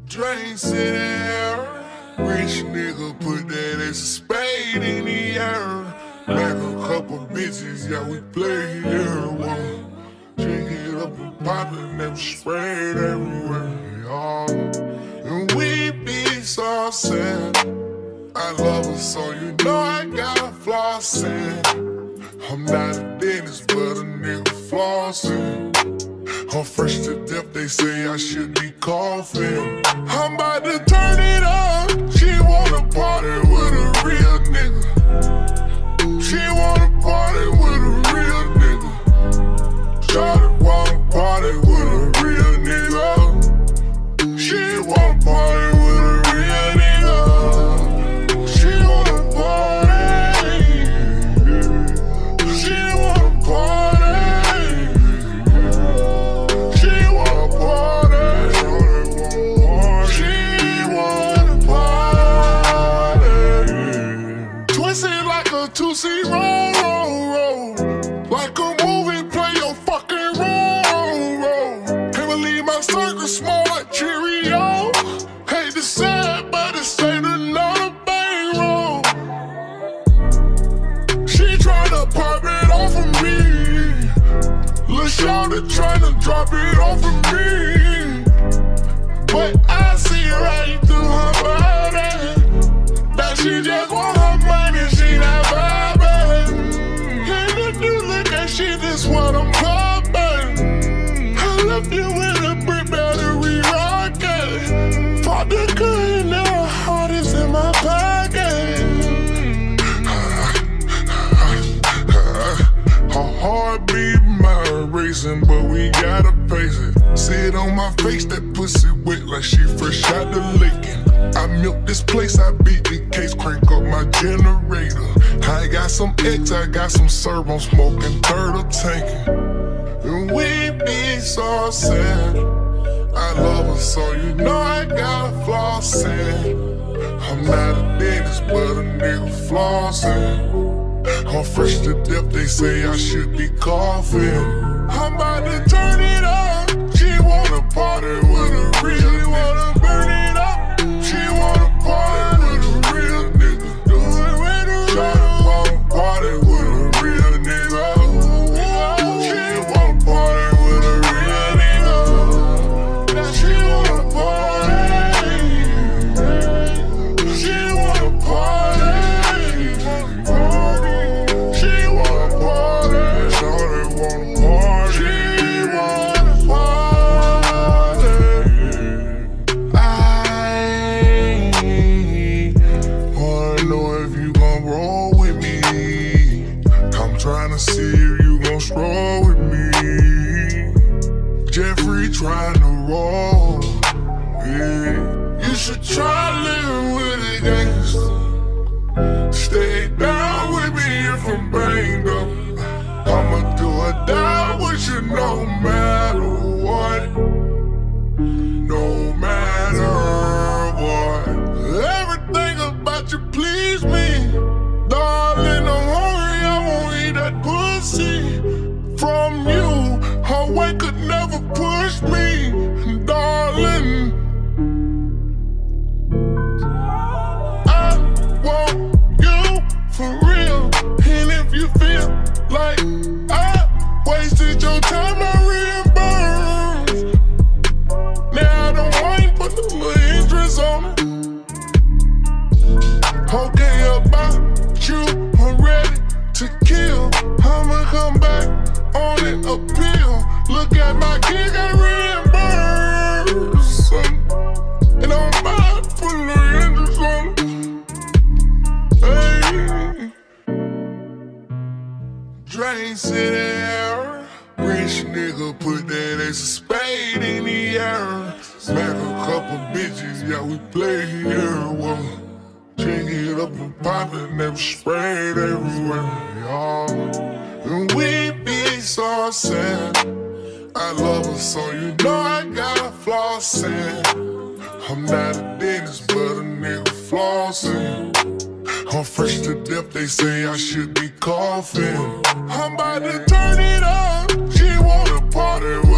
Drinks in the air. Rich nigga put that ass of spade in the air. Like a couple bitches, yeah, we play here. Whoa. Drink it up and pop it, never sprayed everywhere. Yeah. And we be so sad. I love her, so you know I gotta floss in. I'm not a dentist, but a nigga flossing. I'm fresh to death, they say I should be coughing. I'm about to turn it up. She wanna party with a real nigga. She wanna party with a real nigga. Shawty wanna party with a real nigga. She wanna party with a real nigga. She wanna party. She wanna party. Two-seat roll, like a movie, play your fucking role. Can't believe my circle small like Cheerio. Hate to say it, but it's ain't another bankroll. She tryna pop it off of me. Lil' shawty tryna drop it off of me. But I see right through her body that she just want her money, she not vibing. And if you look at shit, this what I'm popping. I left you with a brick battery rocket. Fought the gun, now her heart is in my pocket. Her heartbeat mind racing, but we gotta pace it. See it on my face, that pussy wet like she fresh out the licking. I milk this place, I beat the case, crank up my generator. I got some X, I got some serve, I'm smoking third of tanking. And we be so sad. I love her, so you know I gotta floss in. I'm not a dentist, but a nigga flossing. I'm fresh to death, they say I should be coughing. I'm about to turn it up. She wanna party with a real nigga. She wanna burn it up. She wanna party with a real nigga. Do it with a real. Wanna party with a real nigga. She wanna party with a real nigga. She wanna party. She wanna party. She wanna party. Shawty wanna party. She wanna party. I wanna know if you gon' roll with me. I'm tryna see if you gon' stroll with me. Jeffrey tryna roll. Yeah. You should try living with a gangster. Stay down with me if I'm banged up. I'ma do or die with you no matter what. No matter what. Everything about you please me. Darling, I'm hungry, I won't eat that pussy. From you, her weight could never push me. Darling, I want you for real. And if you feel like I wasted your time, I reimburse. Now I don't mind putting a little interest on it. Okay, about you, I'm ready to kill. I'ma come back on an appeal. Look at my gig, I reimburse. And I'm about to put a little interest on it. Hey. Drinks in the air. Rich nigga put that ass of spade in the air. Smack a couple bitches, yeah, we play here. Whoa. Drink it up and pop it, never sprayed everywhere. Y'all. And we be so sad. I love her, so you know I gotta floss in. I'm not a dentist, but a nigga flossing. I'm fresh to death, they say I should be coughing. I'm about to turn it up. She wanna party